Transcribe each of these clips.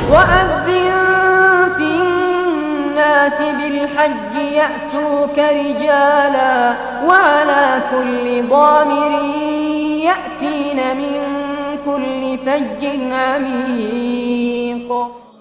وأذن في الناس بالحج يأتوك رجالا وعلى كل ضامر يأتين من كل فج عميق.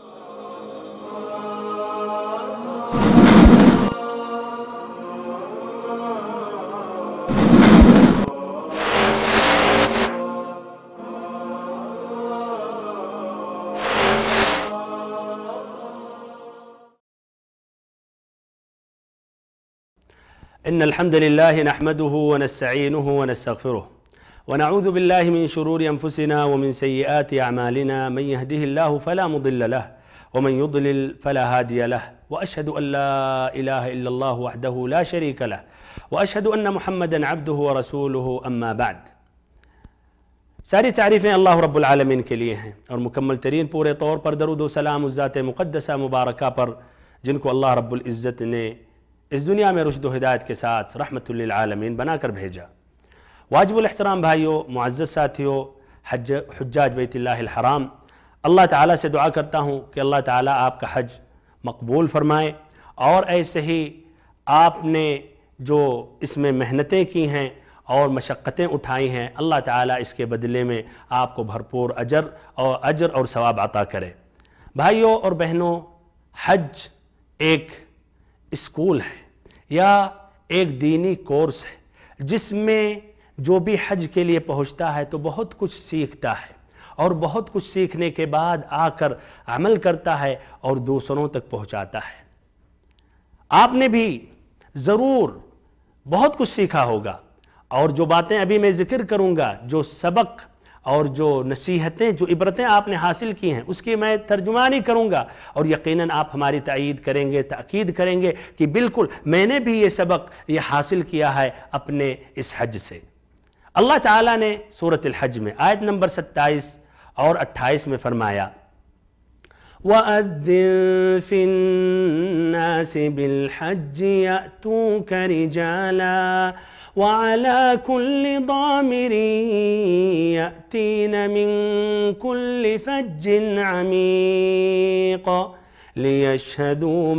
إن الحمد لله نحمده ونستعينه ونستغفره ونعوذ بالله من شرور أنفسنا ومن سيئات أعمالنا. من يهده الله فلا مضل له ومن يضلل فلا هادي له وأشهد أن لا إله إلا الله وحده لا شريك له وأشهد أن محمدا عبده ورسوله. أما بعد، ساری تعریفیں اللہ رب العالمین کے لیے ہیں اور مکمل ترین پورے طور پر درود و سلام اس ذات مقدسہ مبارکہ پر جن کو اللہ رب العزت نے اس دنیا میں رشد و ہدایت کے ساتھ رحمت للعالمین بنا کر بھیجا۔ واجب الاحترام بھائیوں، معزز ساتھیوں، حجاج بیت اللہ الحرام، اللہ تعالیٰ سے دعا کرتا ہوں کہ اللہ تعالیٰ آپ کا حج مقبول فرمائے، اور ایسے ہی آپ نے جو اس میں محنتیں کی ہیں اور مشقتیں اٹھائی ہیں، اللہ تعالیٰ اس کے بدلے میں آپ کو بھرپور اجر اور ثواب عطا کرے۔ بھائیوں اور بہنوں، حج ایک اسکول ہے یا ایک دینی کورس ہے جس میں جو بھی حج کے لیے پہنچتا ہے تو بہت کچھ سیکھتا ہے، اور بہت کچھ سیکھنے کے بعد آ کر عمل کرتا ہے اور دوسروں تک پہنچاتا ہے۔ آپ نے بھی ضرور بہت کچھ سیکھا ہوگا، اور جو باتیں ابھی میں ذکر کروں گا، جو سبق اور جو نصیحتیں، جو عبرتیں آپ نے حاصل کی ہیں، اس کی میں ترجمانی کروں گا، اور یقیناً آپ ہماری تائید کریں گے، تأکید کریں گے کہ بالکل میں نے بھی یہ سبق یہ حاصل کیا ہے اپنے اس حج سے۔ اللہ تعالیٰ نے سورۃ الحج میں آیت نمبر 27 اور 28 میں فرمایا، وَأَذِّن فِي النَّاسِ بِالْحَجِّ يَأْتُوكَ رِجَالًا وَعَلَى كُلِّ ضَامِرٍ يَأْتِينَ مِن كُلِّ فَجٍّ عَمِيقٍ لِيَشْهَدُوا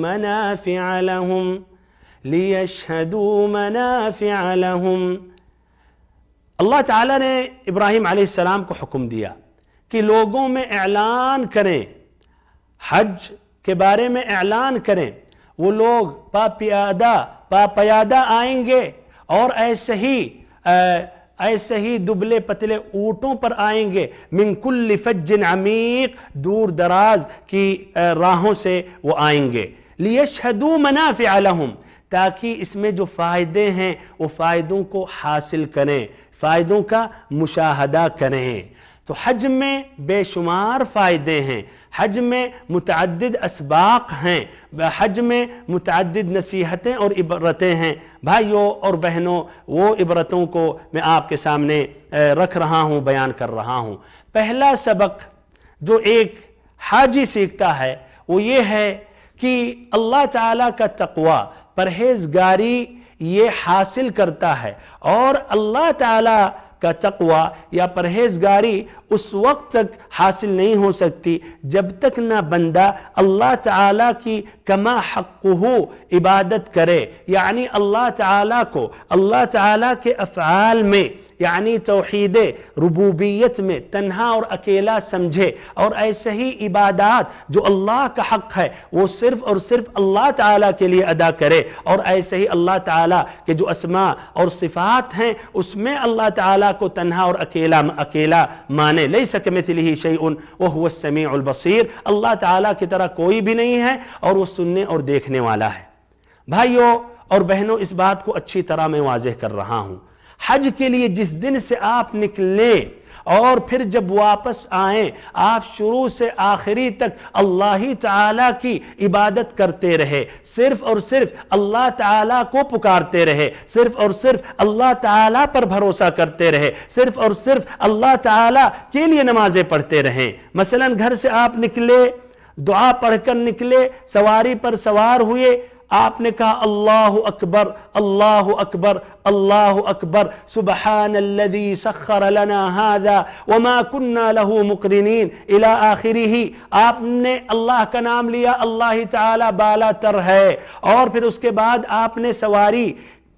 مَنَافِعَ لَهُمْ۔ اللہ تعالیٰ نے ابراہیم علیہ السلام کو حکم دیا کہ لوگوں میں اعلان کریں، حج کے بارے میں اعلان کریں۔ وہ لوگ پا پیادہ آئیں گے، اور ایسے ہی دبلے پتلے اونٹوں پر آئیں گے، من کل فج عمیق، دور دراز کی راہوں سے وہ آئیں گے، لیشہدوا منافع لہم، تاکہ اس میں جو فائدے ہیں وہ فائدوں کو حاصل کریں، فائدوں کا مشاہدہ کریں۔ تو حج میں بے شمار فائدے ہیں، حج میں متعدد اسباق ہیں، حج میں متعدد نصیحتیں اور عبرتیں ہیں۔ بھائیوں اور بہنوں، وہ عبرتوں کو میں آپ کے سامنے رکھ رہا ہوں، بیان کر رہا ہوں۔ پہلا سبق جو ایک حاجی سیکھتا ہے وہ یہ ہے کہ اللہ تعالیٰ کا تقوی، پرہیزگاری یہ حاصل کرتا ہے، اور اللہ تعالیٰ کا تقوی یا پرہیزگاری اس وقت تک حاصل نہیں ہو سکتی جب تک نہ بندہ اللہ تعالیٰ کی کما حقہ عبادت کرے، یعنی اللہ تعالیٰ کو اللہ تعالیٰ کے افعال میں، یعنی توحید ربوبیت میں تنہا اور اکیلا سمجھے، اور ایسے ہی عبادات جو اللہ کا حق ہے وہ صرف اور صرف اللہ تعالیٰ کے لیے ادا کرے، اور ایسے ہی اللہ تعالیٰ کے جو اسماء اور صفات ہیں اس میں اللہ تعالیٰ کو تنہا اور اکیلا مانے۔ لیس کمثلہ شیء وہو السمیع البصیر، اللہ تعالیٰ کی طرح کوئی بھی نہیں ہے اور وہ سننے اور دیکھنے والا ہے۔ بھائیوں اور بہنوں، اس بات کو اچھی طرح میں واضح کر رہا ہوں۔ حج کے لیے جس دن سے آپ نکلیں اور پھر جب واپس آئیں، آپ شروع سے آخری تک اللہ تعالیٰ کی عبادت کرتے رہے، صرف اور صرف اللہ تعالیٰ کو پکارتے رہے، صرف اور صرف اللہ تعالیٰ پر بھروسہ کرتے رہے، صرف اور صرف اللہ تعالیٰ کے لیے نمازیں پڑھتے رہیں۔ مثلا گھر سے آپ نکلے، دعا پڑھ کر نکلے، سواری پر سوار ہوئے، آپ نے کہا اللہ اکبر اللہ اکبر اللہ اکبر سبحان الذی سخر لنا هذا وما كنا له مقرنین الی آخرہ. آپ نے اللہ کا نام لیا، اللہ تعالی بالا تر ہے، اور پھر اس کے بعد آپ نے سواری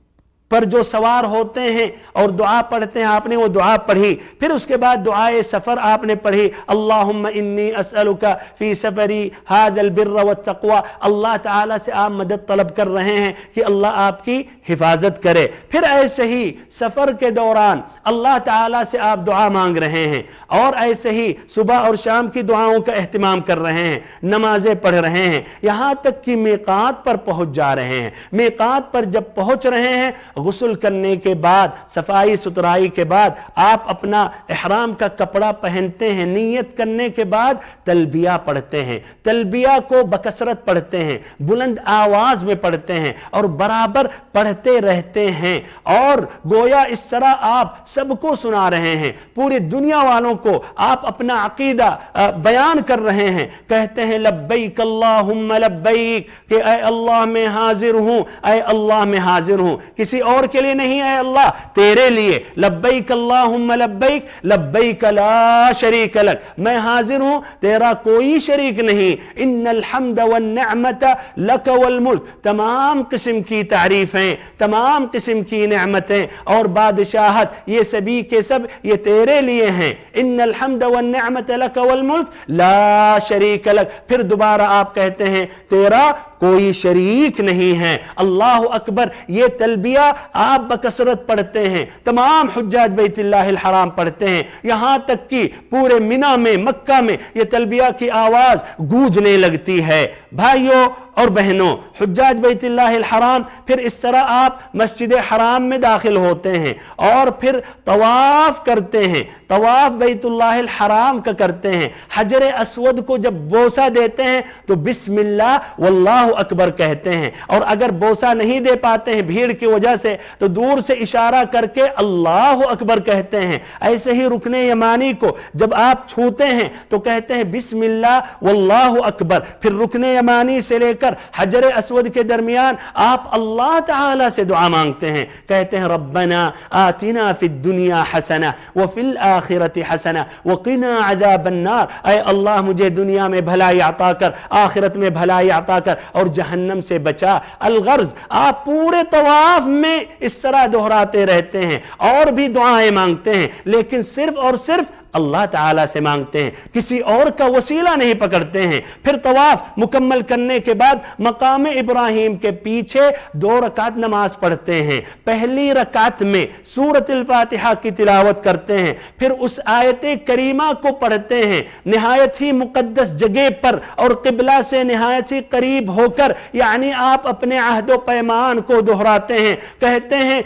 پر جو سوار ہوتے ہیں اور دعا پڑھتے ہیں آپ نے وہ دعا پڑھی. پھر اس کے بعد دعائے سفر آپ نے پڑھی، اللہم انی اسألک فی سفری ھذا البر والتقوی. اللہ تعالیٰ سے آپ مدد طلب کر رہے ہیں کہ اللہ آپ کی حفاظت کرے. پھر ایسے ہی سفر کے دوران اللہ تعالیٰ سے آپ دعا مانگ رہے ہیں، اور ایسے ہی صبح اور شام کی دعاؤں کا اہتمام کر رہے ہیں، نمازیں پڑھ رہے ہیں، یہاں تک کہ میقات پر پہنچ جا رہے ہیں. میقات پر جب پہنچ رہے ہیں، غسل کرنے کے بعد، صفائی ستھرائی کے بعد آپ اپنا احرام کا کپڑا پہنتے ہیں، نیت کرنے کے بعد تلبیہ پڑھتے ہیں. تلبیہ کو بکثرت پڑھتے ہیں، بلند آواز میں پڑھتے ہیں اور برابر پڑھتے رہتے ہیں، اور گویا اس طرح آپ سب کو سنا رہے ہیں، پوری دنیا والوں کو آپ اپنا عقیدہ بیان کر رہے ہیں. کہتے ہیں لبیک اللہم لبیک، کہ اے اللہ میں حاضر ہوں، اے اللہ میں حاضر ہوں، کسی اور کے لیے نہیں، اے اللہ تیرے لیے. لبیک اللہم لبیک لبیک لا شریک لک، میں حاضر ہوں، تیرا کوئی شریک نہیں. ان الحمد والنعمت لک والملک، تمام قسم کی تعریفیں، تمام قسم کی نعمتیں اور بادشاہت، یہ سبھی کے سب یہ تیرے لیے ہیں. ان الحمد والنعمت لک والملک لا شریک لک. پھر دوبارہ آپ کہتے ہیں تیرا کوئی شریک نہیں ہے. اللہ اکبر. یہ تلبیہ آپ بکثرت پڑھتے ہیں، تمام حجاج بیت اللہ الحرام پڑھتے ہیں، یہاں تک کہ پورے منی میں، مکہ میں یہ تلبیہ کی آواز گونجنے لگتی ہے. بھائیوں اور بہنوں، حجاج بیت اللہ الحرام، پھر اس طرح آپ مسجد حرام میں داخل ہوتے ہیں اور پھر طواف کرتے ہیں. طواف بیت اللہ الحرام کا کرتے ہیں. حجر اسود کو جب بوسہ دیتے ہیں تو بسم اللہ واللہ اکبر کہتے ہیں، اور اگر بوسہ نہیں دے پاتے ہیں بھیڑ کی وجہ سے تو دور سے اشارہ کر کے اللہ اکبر کہتے ہیں. ایسے ہی رکن یمانی کو جب آپ چھوتے ہیں تو کہتے ہیں بسم اللہ واللہ اکبر. پھر رکن یمانی سے لے کر حجر اسود کے درمیان آپ اللہ تعالی سے دعا مانگتے ہیں، کہتے ہیں ربنا آتنا فی الدنیا حسنہ وفی الآخرۃ حسنہ وقنا عذاب النار. اے اللہ مجھے دنیا میں بھلائی عطا کر، آخرت میں بھلائی عطا کر، اور جہنم سے بچا. الغرض آپ پورے طواف میں اس طرح دہراتے رہتے ہیں اور بھی دعائیں مانگتے ہیں، لیکن صرف اور صرف اللہ تعالیٰ سے مانگتے ہیں، کسی اور کا وسیلہ نہیں پکڑتے ہیں. پھر طواف مکمل کرنے کے بعد مقام ابراہیم کے پیچھے 2 رکعت نماز پڑھتے ہیں. پہلی رکعت میں سورۃ الفاتحہ کی تلاوت کرتے ہیں، پھر اس آیت کریمہ کو پڑھتے ہیں نہایت ہی مقدس جگہ پر اور قبلہ سے نہایت ہی قریب ہو کر، یعنی آپ اپنے عہد و پیمان کو دہراتے ہیں. کہتے ہیں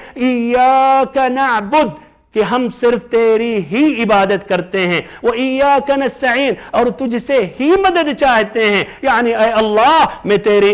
ایاک نعبد، کہ ہم صرف تیری ہی عبادت کرتے ہیں، وَإِيَّاكَ نَسْتَعِينُ، اور تجھ سے ہی مدد چاہتے ہیں. یعنی اے اللہ میں تیرے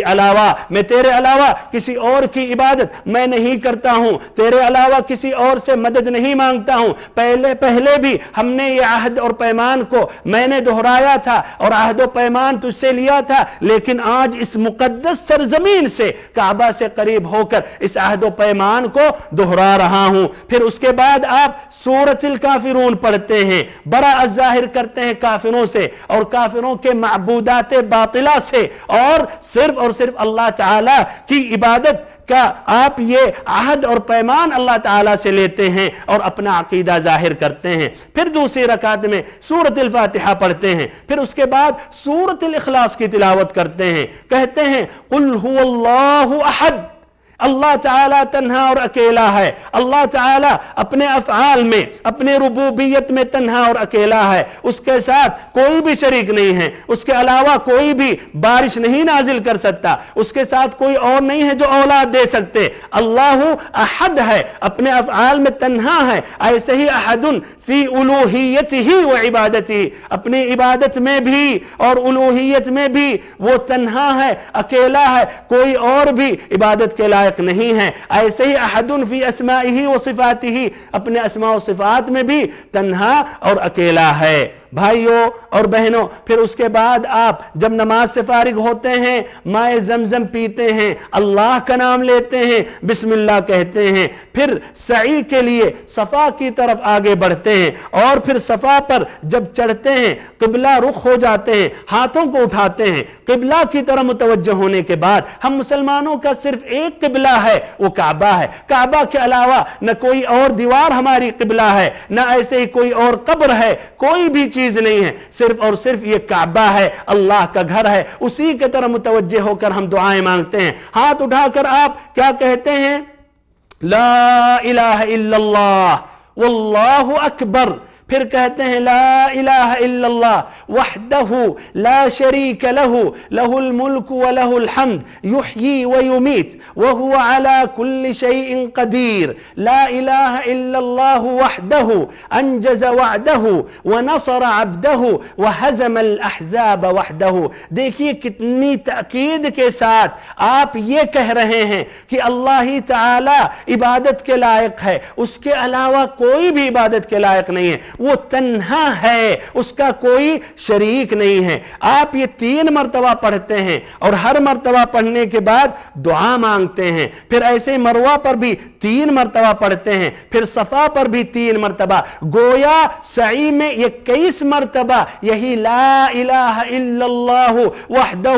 علاوہ کسی اور کی عبادت میں نہیں کرتا ہوں، تیرے علاوہ کسی اور سے مدد نہیں مانگتا ہوں. پہلے بھی ہم نے یہ عہد اور پیمان کو میں نے دہرایا تھا اور عہد و پیمان تجھ سے لیا تھا، لیکن آج اس مقدس سرزمین سے، کعبہ سے قریب ہو کر اس عہد و پیمان کو دہرا رہا ہوں. پھر اس کے بعد آپ سورۃ الکافرون پڑھتے ہیں، براءت ظاہر کرتے ہیں کافروں سے اور کافروں کے معبودات باطلہ سے، اور صرف اللہ تعالی کی عبادت کا آپ یہ عہد اور پیمان اللہ تعالی سے لیتے ہیں اور اپنا عقیدہ ظاہر کرتے ہیں. پھر دوسری رکعت میں سورۃ الفاتحہ پڑھتے ہیں، پھر اس کے بعد سورۃ الاخلاص کی تلاوت کرتے ہیں. کہتے ہیں قل هو اللہ احد، اللہ تعالیٰ تنہا اور اکیلا ہے. اللہ تعالیٰ اپنے افعال میں، اپنے ربوبیت میں تنہا اور اکیلا ہے، اس کے ساتھ کوئی بھی شریک نہیں ہے، اس کے علاوہ کوئی بھی بارش نہیں نازل کر سکتا، اس کے ساتھ کوئی اور نہیں ہے جو اولاد دے سکتے. اللہ احد ہے، اپنے افعال میں تنہا ہے. ایسے ہی احد فی الوہیتہ و عبادتہ، اپنی عبادت میں بھی اور الوہیت میں بھی وہ تنہا ہے، اکیلا ہے، کوئی اور بھی عبادت کے لائق نہیں ہے. ایسے ہی احد فی اسمائہ و صفاتہ، اپنے اسماء و صفات میں بھی تنہا اور اکیلا ہے. بھائیوں اور بہنوں پھر اس کے بعد آپ جب نماز سے فارغ ہوتے ہیں مائے زمزم پیتے ہیں، اللہ کا نام لیتے ہیں، بسم اللہ کہتے ہیں، پھر سعی کے لیے صفا کی طرف آگے بڑھتے ہیں، اور پھر صفا پر جب چڑھتے ہیں قبلہ رخ ہو جاتے ہیں، ہاتھوں کو اٹھاتے ہیں، قبلہ کی طرف متوجہ ہونے کے بعد ہم مسلمانوں کا صرف ایک قبلہ ہے، وہ کعبہ ہے، کعبہ کے علاوہ نہ کوئی اور دیوار ہماری قبلہ ہے، نہ ایسے ہی کوئی اور قبر ہے، کوئی بھی چیز نہیں ہے، صرف اور صرف یہ کعبہ ہے، اللہ کا گھر ہے، اسی کے طرف متوجہ ہو کر ہم دعائیں مانگتے ہیں۔ ہاتھ اٹھا کر آپ کیا کہتے ہیں؟ لا الہ الا اللہ واللہ اکبر، پھر کہتے ہیں لا الہ الا اللہ وحدہ لا شریک لہ لہ الملک ولہ الحمد یحیی ویمیت وہو علی کل شیء قدیر، لا الہ الا اللہ وحدہ انجز وعدہ ونصر عبدہ وہزم الاحزاب وحدہ۔ دیکھیے کتنی تأکید کے ساتھ آپ یہ کہہ رہے ہیں کہ اللہ ہی تعالی عبادت کے لائق ہے، اس کے علاوہ کوئی بھی عبادت کے لائق نہیں ہے، وہ تنہا ہے، اس کا کوئی شریک نہیں ہے۔ آپ یہ 3 مرتبہ پڑھتے ہیں اور ہر مرتبہ پڑھنے کے بعد دعا مانگتے ہیں، پھر ایسے مروہ پر بھی 3 مرتبہ پڑھتے ہیں، پھر صفا پر بھی 3 مرتبہ، گویا سعی میں 21 مرتبہ یہی لا الہ الا اللہ وحدہ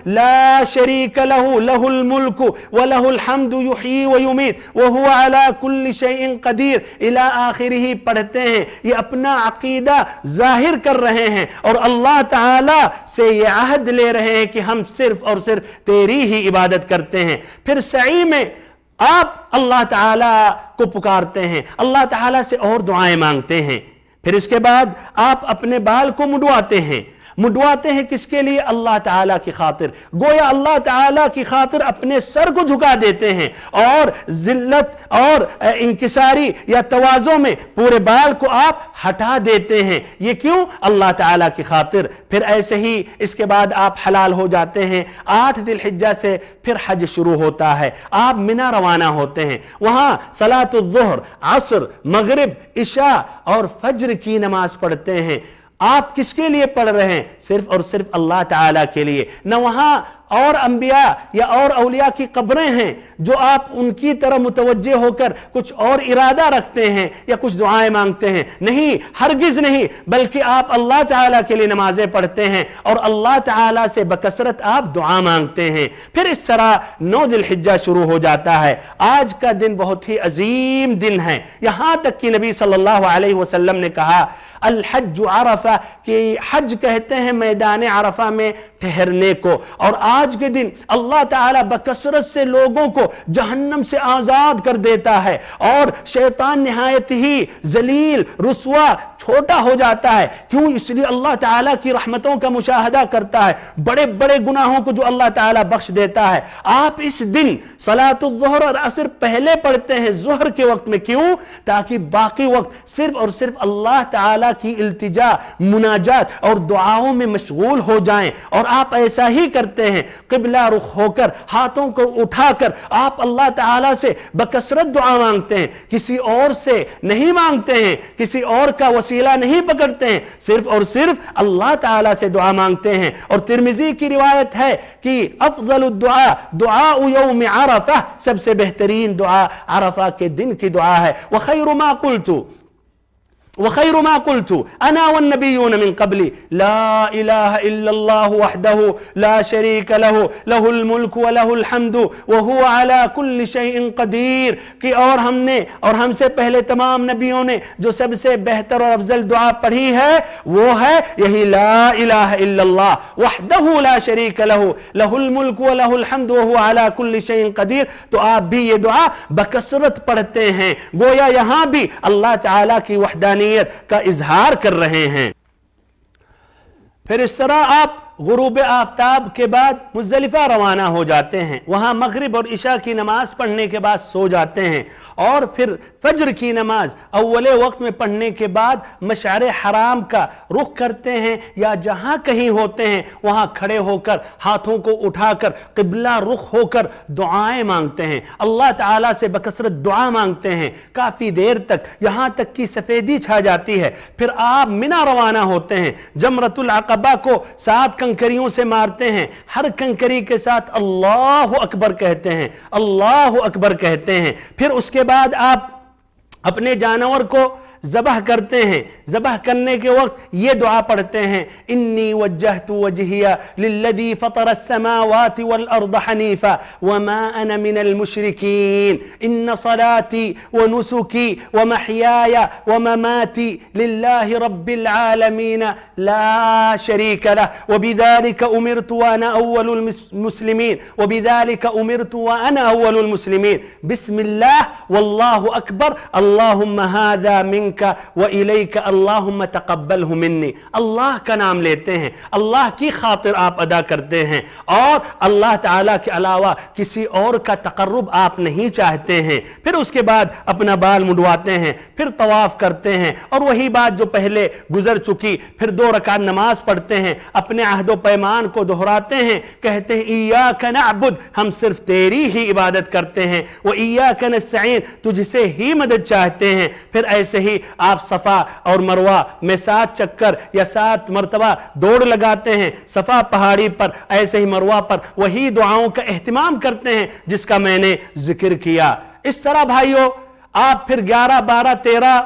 لا شریک لہ لہ الملک ولہ الحمد یحیی ویمیت وہو علی کل شیء قدیر الی آخرہ پڑھتے ہیں۔ یہ اپنا عقیدہ ظاہر کر رہے ہیں اور اللہ تعالی سے یہ عہد لے رہے ہیں کہ ہم صرف اور صرف تیری ہی عبادت کرتے ہیں۔ پھر سعی میں آپ اللہ تعالی کو پکارتے ہیں، اللہ تعالی سے اور دعائیں مانگتے ہیں، پھر اس کے بعد آپ اپنے بال کو مڈواتے ہیں۔ مڈواتے ہیں کس کے لیے؟ اللہ تعالیٰ کی خاطر، گویا اللہ تعالیٰ کی خاطر اپنے سر کو جھکا دیتے ہیں اور ذلت اور انکساری یا تواضع میں پورے بال کو آپ ہٹا دیتے ہیں۔ یہ کیوں؟ اللہ تعالیٰ کی خاطر۔ پھر ایسے ہی اس کے بعد آپ حلال ہو جاتے ہیں۔ 8 ذی الحجہ سے پھر حج شروع ہوتا ہے، آپ منی روانہ ہوتے ہیں، وہاں صلاۃ الظہر، عصر، مغرب، عشاء اور فجر کی نماز پڑھتے ہیں۔ آپ کس کے لیے پڑھ رہے ہیں؟ صرف اور صرف اللہ تعالیٰ کے لیے۔ نہ وہاں اور انبیاء یا اور اولیاء کی قبریں ہیں جو آپ ان کی طرف متوجہ ہو کر کچھ اور ارادہ رکھتے ہیں یا کچھ دعائیں مانگتے ہیں، نہیں، ہرگز نہیں، بلکہ آپ اللہ تعالیٰ کے لیے نمازیں پڑھتے ہیں اور اللہ تعالیٰ سے بکثرت آپ دعا مانگتے ہیں۔ پھر اس طرح 9 ذی الحجہ شروع ہو جاتا ہے۔ آج کا دن بہت ہی عظیم دن ہے، یہاں تک کہ نبی صلی اللہ علیہ وسلم نے کہا الحج عرفہ، کہ حج کہتے ہیں میدان عرفہ میں ٹھہرنے کو، اور آج کے دن اللہ تعالیٰ بکثرت سے لوگوں کو جہنم سے آزاد کر دیتا ہے اور شیطان نہایت ہی ذلیل، رسوا، چھوٹا ہو جاتا ہے۔ کیوں؟ اس لیے اللہ تعالیٰ کی رحمتوں کا مشاہدہ کرتا ہے، بڑے بڑے گناہوں کو جو اللہ تعالیٰ بخش دیتا ہے۔ آپ اس دن صلاۃ الظہر اور عصر پہلے پڑھتے ہیں ظہر کے وقت میں، کیوں؟ تاکہ باقی وقت صرف اور صرف اللہ تعالیٰ کی التجا، مناجات اور دعاؤں میں مشغول ہو جائیں، اور آپ ایسا ہی کرتے ہیں، قبلہ رخ ہو کر ہاتھوں کو اٹھا کر آپ اللہ تعالیٰ سے بکثرت دعا مانگتے ہیں، کسی اور سے نہیں مانگتے ہیں، کسی اور کا وسیلہ نہیں پکڑتے ہیں، صرف اور صرف اللہ تعالیٰ سے دعا مانگتے ہیں۔ اور ترمذی کی روایت ہے کہ افضل الدعاء دعاء یوم عرفہ، سب سے بہترین دعا عرفہ کے دن کی دعا ہے۔ وخیر ما قلت انا والنبیون من قبلی لا الہ الا اللہ وحدہ لا شریک لہ لہ الملک ولہ الحمد وہو علی کل شیء قدیر، کہ اور ہم نے اور ہم سے پہلے تمام نبیوں نے جو سب سے بہتر اور افضل دعا پڑھی ہے وہ ہے یہی لا الہ الا اللہ وحدہ لا شریک لہ لہ الملک ولہ الحمد وہو علی کل شیء قدیر۔ تو آپ بھی یہ دعا بکثرت پڑھتے ہیں، گویا یہاں بھی اللہ تعالیٰ کی وحدانیت کا اظہار کر رہے ہیں۔ پھر اس طرح آپ غروب آفتاب کے بعد مزدلفہ روانہ ہو جاتے ہیں، وہاں مغرب اور عشاء کی نماز پڑھنے کے بعد سو جاتے ہیں، اور پھر فجر کی نماز اول وقت میں پڑھنے کے بعد مشعر حرام کا رخ کرتے ہیں، یا جہاں کہیں ہوتے ہیں وہاں کھڑے ہو کر ہاتھوں کو اٹھا کر قبلہ رخ ہو کر دعائیں مانگتے ہیں، اللہ تعالیٰ سے بکثرت دعا مانگتے ہیں کافی دیر تک، یہاں تک کہ سفیدی چھا جاتی ہے۔ پھر آپ منا روانہ ہوتے ہیں، جمرۃ العقبہ کو 7 کنکریوں سے مارتے ہیں، ہر کنکری کے ساتھ اللہ اکبر کہتے ہیں، اللہ اکبر کہتے ہیں۔ پھر اس کے بعد آپ اپنے جانور کو ذبح کرتے ہیں، ذبح کرنے کے وقت یہ دعا پڑھتے ہیں، انی وجہت وجہی للذی فطر السماوات والارض حنیفا وما انا من المشرکین ان صلاتی ونسکی ومحیای ومماتی للہ رب العالمین لا شریک لہ وبذلک امرت وانا اول المسلمین وبذلک امرت وانا اول المسلمین بسم اللہ واللہ اکبر اللہم هذا منک وَإِلَيْكَ اللَّهُمَّ تَقَبَّلْهُ مِنِّي، اللہ کا نام لیتے ہیں، اللہ کی خاطر آپ ادا کرتے ہیں، اور اللہ تعالیٰ کے علاوہ کسی اور کا تقرب آپ نہیں چاہتے ہیں۔ پھر اس کے بعد اپنا بال مڈواتے ہیں، پھر طواف کرتے ہیں، اور وہی بات جو پہلے گزر چکی، پھر 2 رکعت نماز پڑھتے ہیں، اپنے عہد و پیمان کو دہراتے ہیں، کہتے ہیں ایاک نعبد، ہم صرف تیری ہی عبادت کرتے ہیں، وایاک نستعین، تجھ سے ہی مدد چاہتے ہیں۔ پھر ایسے ہی آپ صفا اور مروہ میں 7 چکر یا 7 مرتبہ دوڑ لگاتے ہیں، صفا پہاڑی پر، ایسے ہی مروہ پر وہی دعاؤں کا اہتمام کرتے ہیں جس کا میں نے ذکر کیا۔ اس طرح بھائیو آپ پھر 11، 12، 13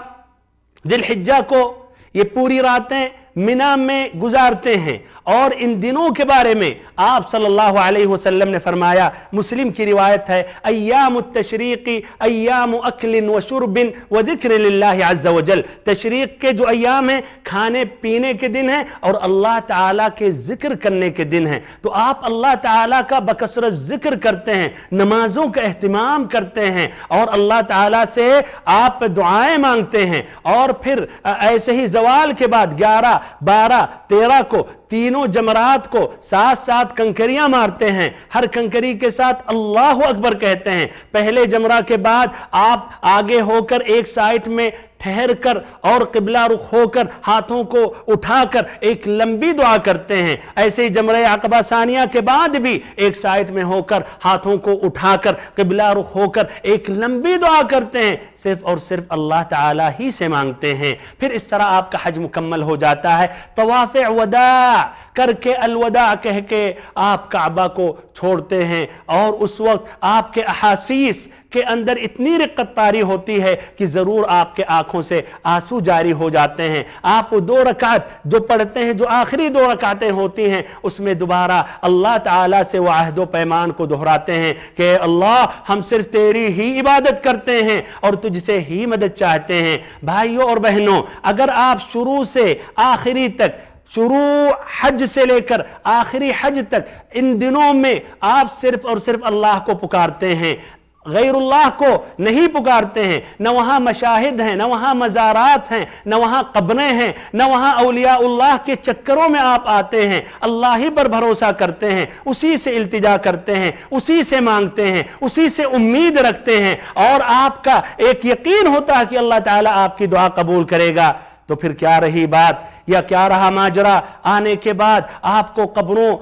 ذی الحجہ کو یہ پوری راتیں منا میں گزارتے ہیں، اور ان دنوں کے بارے میں آپ صلی اللہ علیہ وسلم نے فرمایا، مسلم کی روایت ہے، ایام التشریق ایام اکل و شرب و ذکر للہ عز وجل، تشریق کے جو ایام ہیں کھانے پینے کے دن ہیں اور اللہ تعالیٰ کے ذکر کرنے کے دن ہیں، تو آپ اللہ تعالیٰ کا بکثرت ذکر کرتے ہیں، نمازوں کا اہتمام کرتے ہیں، اور اللہ تعالیٰ سے آپ دعائیں مانگتے ہیں، اور پھر ایسے ہی زوال کے بعد 11، 12، 13 کو تینوں جمرات کو 7 کنکریاں مارتے ہیں، ہر کنکری کے ساتھ اللہ اکبر کہتے ہیں۔ پہلے جمرہ کے بعد آپ آگے ہو کر ایک سائٹ میں ٹھہر کر اور قبلہ رخ ہو کر ہاتھوں کو اٹھا کر ایک لمبی دعا کرتے ہیں، ایسے ہی جمرہ عقبہ ثانیہ کے بعد بھی ایک سائٹ میں ہو کر ہاتھوں کو اٹھا کر قبلہ رخ ہو کر ایک لمبی دعا کرتے ہیں، صرف اور صرف اللہ تعالیٰ ہی سے مانگتے ہیں۔ پھر اس طرح آپ کا حج مکمل ہو جاتا ہے، طواف وداع کر کے الوداع کہہ کے آپ کعبہ کو چھوڑتے ہیں، اور اس وقت آپ کے احاسیس کے اندر اتنی رقت طاری ہوتی ہے کہ ضرور آپ کے آنکھوں سے آنسو جاری ہو جاتے ہیں۔ آپ 2 رکعت جو پڑھتے ہیں، جو آخری 2 رکعتیں ہوتی ہیں، اس میں دوبارہ اللہ تعالیٰ سے وہ عہد و پیمان کو دہراتے ہیں کہ اللہ ہم صرف تیری ہی عبادت کرتے ہیں اور تجھ سے ہی مدد چاہتے ہیں۔ بھائیوں اور بہنوں، اگر آپ شروع سے آخری تک، شروع حج سے لے کر آخری حج تک، ان دنوں میں آپ صرف اور صرف اللہ کو پکارتے ہیں، غیر اللہ کو نہیں پکارتے ہیں، نہ وہاں مشاہد ہیں، نہ وہاں مزارات ہیں، نہ وہاں قبریں ہیں، نہ وہاں اولیاء اللہ کے چکروں میں آپ آتے ہیں، اللہ ہی پر بھروسہ کرتے ہیں، اسی سے التجا کرتے ہیں، اسی سے مانگتے ہیں، اسی سے امید رکھتے ہیں، اور آپ کا ایک یقین ہوتا ہے کہ اللہ تعالیٰ آپ کی دعا قبول کرے گا۔ تو پھر کیا رہی بات یا کیا رہا ماجرا آنے کے بعد آپ کو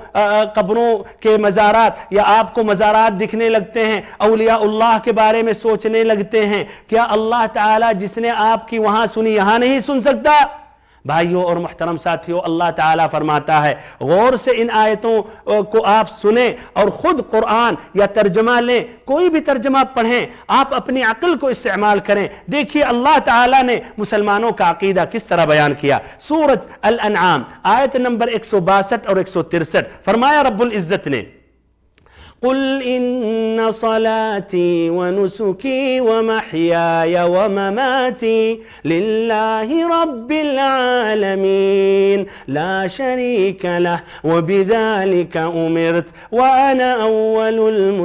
قبروں کے مزارات یا آپ کو مزارات دکھنے لگتے ہیں، اولیاء اللہ کے بارے میں سوچنے لگتے ہیں، کیا اللہ تعالیٰ جس نے آپ کی وہاں سنی یہاں نہیں سن سکتا؟ بھائیوں اور محترم ساتھیوں، اللہ تعالیٰ فرماتا ہے، غور سے ان آیتوں کو آپ سنیں اور خود قرآن یا ترجمہ لیں، کوئی بھی ترجمہ پڑھیں، آپ اپنی عقل کو استعمال کریں۔ دیکھیے اللہ تعالیٰ نے مسلمانوں کا عقیدہ کس طرح بیان کیا۔ سورۃ الانعام آیت نمبر 162 اور 163 فرمایا رب العزت نے، قل ان صلاتي ونسكي ومحياي ومماتي لله رب العالمين لا شريك له وبذلك امرت وانا اول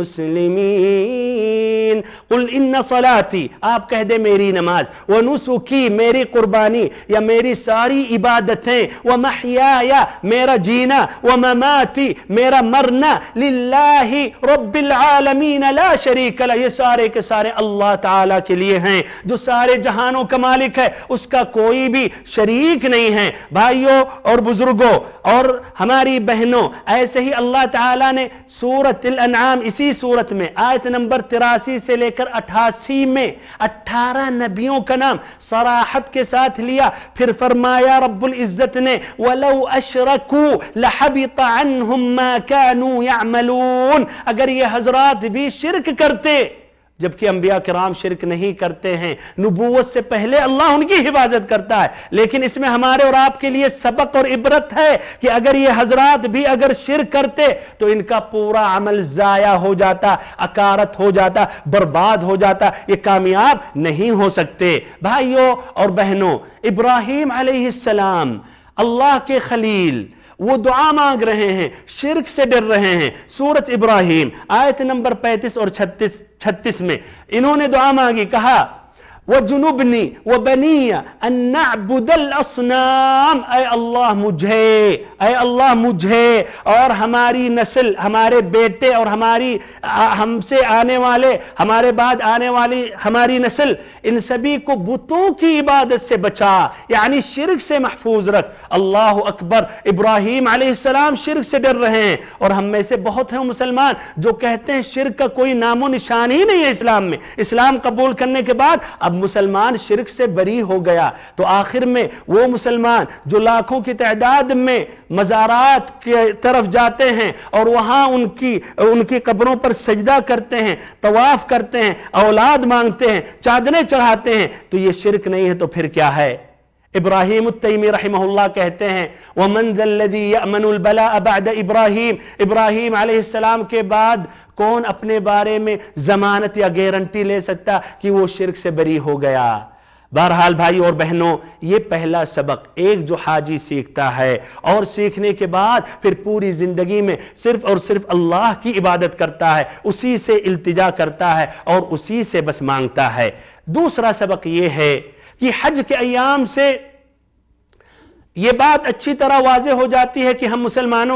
المسلمين. قل ان صلاتي، آپ کہہ دے میری نماز، ونسکی میری قربانی یا میری ساری عبادتیں، ومحیایا میرا جینا، ومماتی میرا مرنا، للہ رب العالمین لا شریک لہ، یہ سارے کے سارے اللہ تعالیٰ کے لیے ہیں جو سارے جہانوں کا مالک ہے، اس کا کوئی بھی شریک نہیں ہے. بھائیوں اور بزرگوں اور ہماری بہنوں، ایسے ہی اللہ تعالیٰ نے سورۃ الانعام اسی سورت میں آیت نمبر 83 سے لے کر 88 میں 18 نبیوں کا نام صراحت کے ساتھ لیا. پھر فرمایا رب العزت نے وَلَوْ أَشْرَكُوا لَحَبِطَ عَنْهُمْ مَا كَانُوا يَعْمَلُونَ، اگر یہ حضرات بھی شرک کرتے، جبکہ انبیاء کرام شرک نہیں کرتے ہیں، نبوت سے پہلے اللہ ان کی حفاظت کرتا ہے، لیکن اس میں ہمارے اور آپ کے لیے سبق اور عبرت ہے کہ اگر یہ حضرات بھی اگر شرک کرتے تو ان کا پورا عمل ضائع ہو جاتا، اکارت ہو جاتا، برباد ہو جاتا، یہ کامیاب نہیں ہو سکتے. بھائیوں اور بہنوں، ابراہیم علیہ السلام اللہ کے خلیل، وہ دعا مانگ رہے ہیں، شرک سے ڈر رہے ہیں. سورۃ ابراہیم آیت نمبر 35 اور 36 میں انہوں نے دعا مانگی، کہا وَجُنُبْنِي وَبَنِيَّ أَن نَعْبُدَ الْأَصْنَامِ، اے اللہ مجھے اور ہماری نسل، ہمارے بیٹے اور ہم سے آنے والے، ہمارے بعد آنے والی ہماری نسل، ان سبھی کو بتوں کی عبادت سے بچا، یعنی شرک سے محفوظ رکھ. اللہ اکبر. ابراہیم علیہ السلام شرک سے ڈر رہے ہیں، اور ہم میں سے بہت ہیں مسلمان جو کہتے ہیں شرک کا کوئی نام و نشان ہی نہیں ہے اسلام میں. اسلام قبول کرنے کے بعد اب مسلمان شرک سے بری ہو گیا، تو آخر میں وہ مسلمان جو لاکھوں کی تعداد میں مزارات کی طرف جاتے ہیں اور وہاں ان کی قبروں پر سجدہ کرتے ہیں، طواف کرتے ہیں، اولاد مانگتے ہیں، چادریں چڑھاتے ہیں، تو یہ شرک نہیں ہے تو پھر کیا ہے؟ ابراہیم التیمی رحمہ اللہ کہتے ہیں وَمَنْ ذَا الَّذِي يَأْمَنُ الْبَلَاءَ بَعْدَ ابراہیم، ابراہیم علیہ السلام کے بعد کون اپنے بارے میں ضمانت یا گارنٹی لے سکتا کہ وہ شرک سے بری ہو گیا؟ بہرحال بھائی اور بہنوں، یہ پہلا سبق ایک جو حاجی سیکھتا ہے اور سیکھنے کے بعد پھر پوری زندگی میں صرف اور صرف اللہ کی عبادت کرتا ہے، اسی سے التجا کرتا ہے اور اسی سے بس مانگتا ہے. دوسرا سبق یہ ہے کہ حج کے ایام سے یہ بات اچھی طرح واضح ہو جاتی ہے کہ ہم مسلمانوں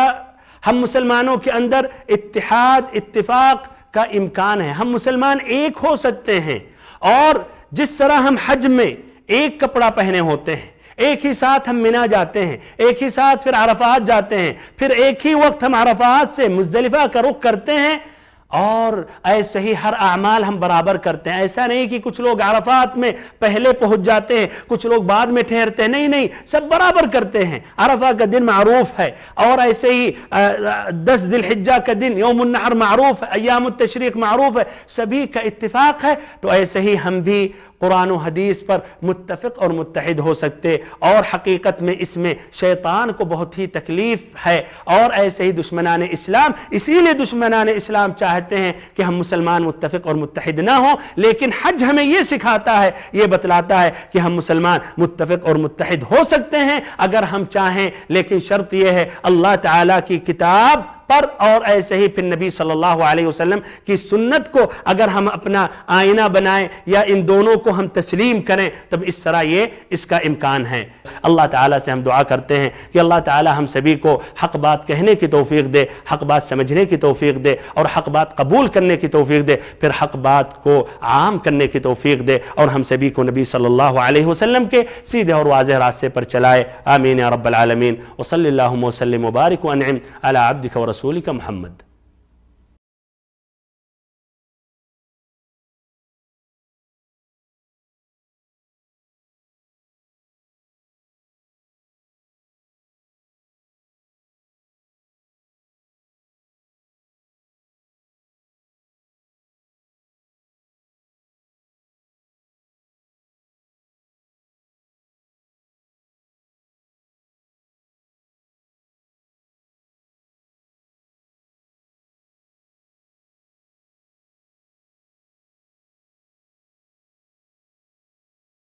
کے اندر اتحاد، اتفاق کا امکان ہے. ہم مسلمان ایک ہو سکتے ہیں، اور جس طرح ہم حج میں ایک کپڑا پہنے ہوتے ہیں، ایک ہی ساتھ ہم منی جاتے ہیں، ایک ہی ساتھ پھر عرفات جاتے ہیں، پھر ایک ہی وقت ہم عرفات سے مزدلفہ کا رخ کرتے ہیں، اور ایسے ہی ہر اعمال ہم برابر کرتے ہیں. ایسا نہیں کہ کچھ لوگ عرفات میں پہلے پہنچ جاتے ہیں، کچھ لوگ بعد میں ٹھہرتے ہیں، نہیں، سب برابر کرتے ہیں. عرفہ کا دن معروف ہے، اور ایسے ہی 10 ذی الحجہ کا دن یوم النحر معروف ہے، ایام التشریق معروف ہے، سبھی کا اتفاق ہے. تو ایسے ہی ہم بھی قرآن و حدیث پر متفق اور متحد ہو سکتے، اور حقیقت میں اس میں شیطان کو بہت ہی تکلیف ہے. اور ایسے ہی دشمنان اسلام، اسی لیے دشمنان اسلام چاہتے ہیں کہ ہم مسلمان متفق اور متحد نہ ہوں، لیکن حج ہمیں یہ سکھاتا ہے، یہ بتلاتا ہے کہ ہم مسلمان متفق اور متحد ہو سکتے ہیں اگر ہم چاہیں، لیکن شرط یہ ہے اللہ تعالیٰ کی کتاب پر اور ایسے ہی پھر نبی صلی اللہ علیہ وسلم کی سنت کو اگر ہم اپنا آئینہ بنائیں یا ان دونوں کو ہم تسلیم کریں، تب اس طرح اس کا امکان ہے. اللہ تعالیٰ سے ہم دعا کرتے ہیں کہ اللہ تعالیٰ ہم سبھی کو حق بات کہنے کی توفیق دے، حق بات سمجھنے کی توفیق دے، اور حق بات قبول کرنے کی توفیق دے، پھر حق بات کو عام کرنے کی توفیق دے، اور ہم سبھی کو نبی صلی اللہ علیہ وسلم کے سیدھے اور واضح راستے پر چلائے. آمین یا رب العالمین. وصلی اللہم وسلم وبارک وانعم علی عبدک ورسولک محمد.